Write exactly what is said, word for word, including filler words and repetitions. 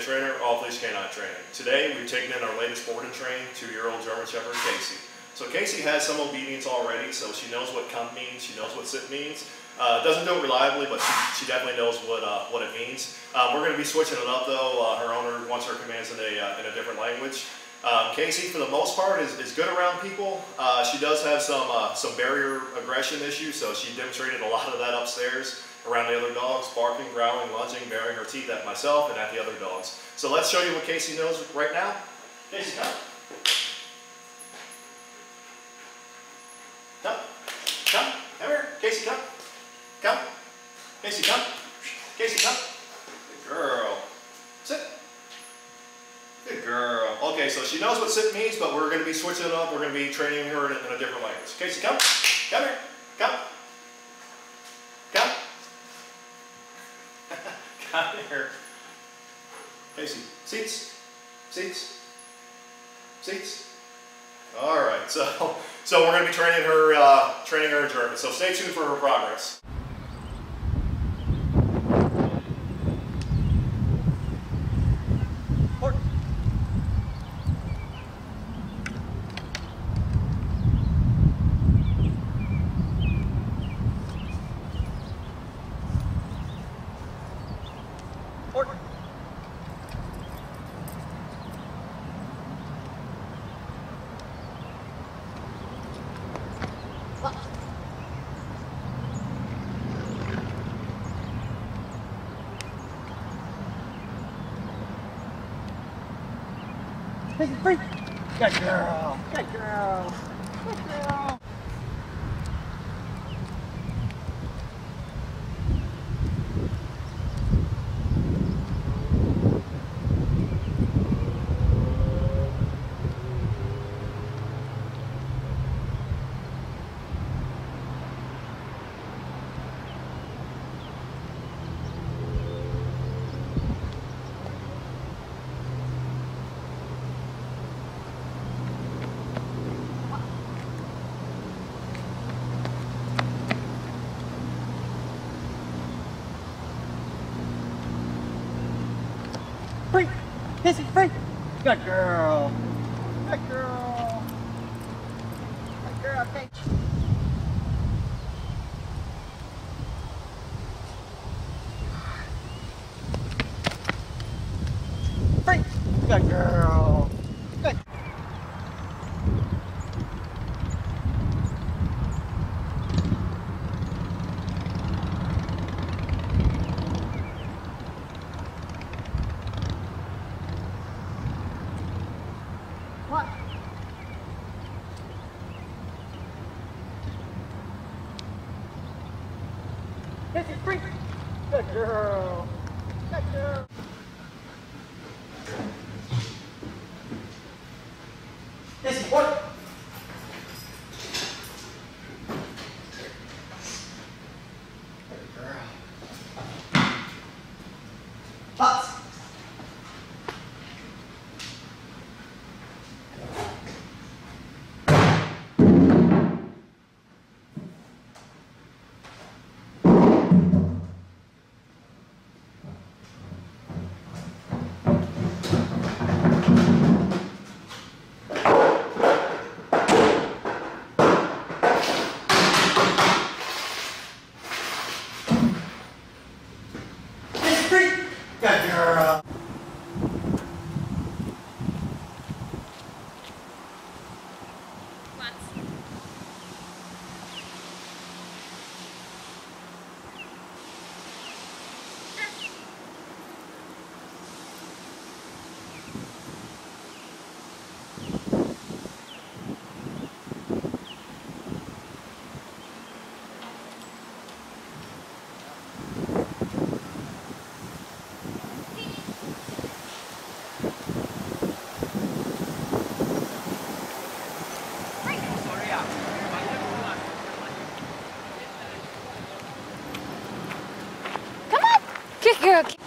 Trainer, off-leash canine training. Today we're taking in our latest board and train, two-year-old German Shepherd, Kacey. So Kacey has some obedience already, so she knows what come means, she knows what sit means. Uh, doesn't do it reliably, but she, she definitely knows what uh, what it means. Um, we're going to be switching it up though. Uh, her owner wants her commands in a, uh, in a different language. Um, Kacey, for the most part, is, is good around people. Uh, she does have some, uh, some barrier aggression issues, so she demonstrated a lot of that upstairs around the other dogs, barking, growling, lunging, baring her teeth at myself and at the other dogs. So let's show you what Kacey knows right now. Kacey, come. Come. Come. Come here. Kacey, come. Come. Kacey, come. Kacey, come. Good girl. Sit. Good girl. Okay, so she knows what sit means, but we're going to be switching it up. We're going to be training her in a, in a different language. Kacey, come. Come here. Come. Come. Come here. Kacey, seats. Seats. Seats. All right, so so we're going to be training her, uh, training her in German. So stay tuned for her progress. Take it free. Good girl. Good girl. Good girl. Free! Kacey, free! Good girl! Good girl! Good girl, Kacey! Free! Good girl! Good! What? Kacey, free! Good girl! Good girl! Kacey, what? Good girl. Butts! Good girl. Good girl.